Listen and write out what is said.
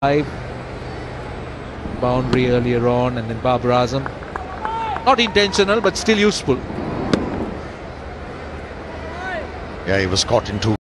boundary earlier on, and then Babar Azam. Not intentional, but still useful. Yeah, he was caught in two.